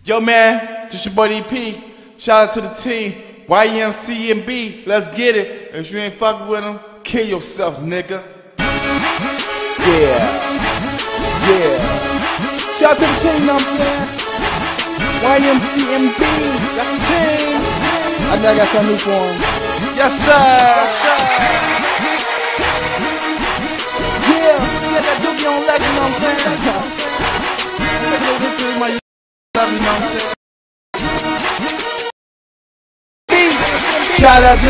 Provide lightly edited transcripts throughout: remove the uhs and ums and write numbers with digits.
Yo man, this your boy DP. Shout out to the team, YMC and B. Let's get it. If you ain't fucking with them, kill yourself, nigga. Yeah. Shout out to the team, know what I'm saying? YMC and B. That's the team. I know I got something new for them. Yes sir. Yeah, that dookie on legend, know what I'm saying? This is my love, you know what I'm saying? Shout out to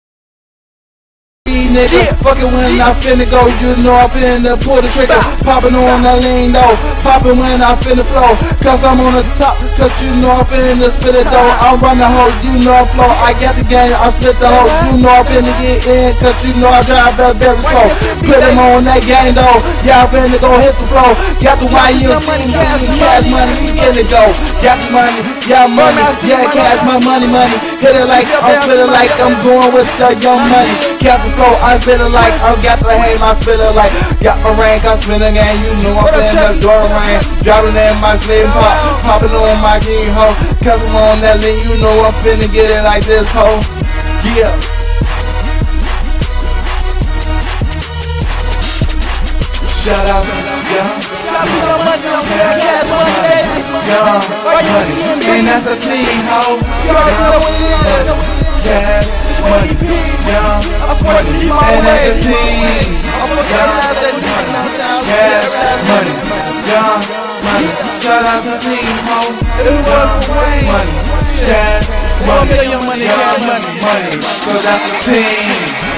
nigga, fucking when I finna go, you know I finna pull the trigger, popping on that lean though, popping when I finna flow, cause I'm on the top, cause you know I finna spit it though, I'm running the hoe, you know I flow, I got the game, I split the hoe, you know I finna get in, cause you know I drive that very slow, put him on that game though, yeah I finna go hit the flow, got the YMC, cash money, we finna go, got the money, yeah money, yeah cash my money, hit it like, I'm feeling like I'm going with the young money, cap the flow, I spit it like, I got the haze, I spit it like, got my rank, I spin again, you know I'm finna the door rain, driving in my slim pop, popping on my green hoe, cause I'm on that lean, you know I'm finna get it like this hoe, yeah. Shout out, and that's a clean hoe, cash money, young money, and that's a team, cash money, young money, shout out to team hoe, young money, cash money, young money, cause that's a team.